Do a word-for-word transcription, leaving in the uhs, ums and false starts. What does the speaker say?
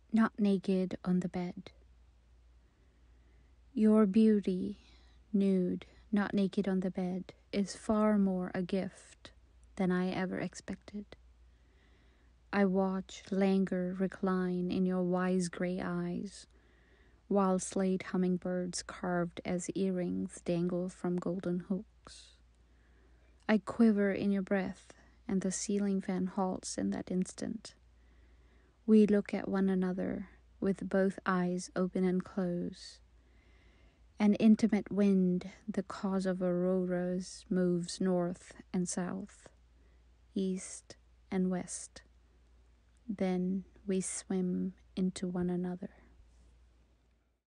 Not naked on the bed. Your beauty, nude, not naked on the bed, is far more a gift than I ever expected. I watch languor recline in your wise grey eyes, while slate hummingbirds carved as earrings dangle from golden hooks. I quiver in your breath, and the ceiling fan halts in that instant. We look at one another with both eyes open and closed. An intimate wind, the cause of auroras, moves north and south, east and west. Then we swim into one another.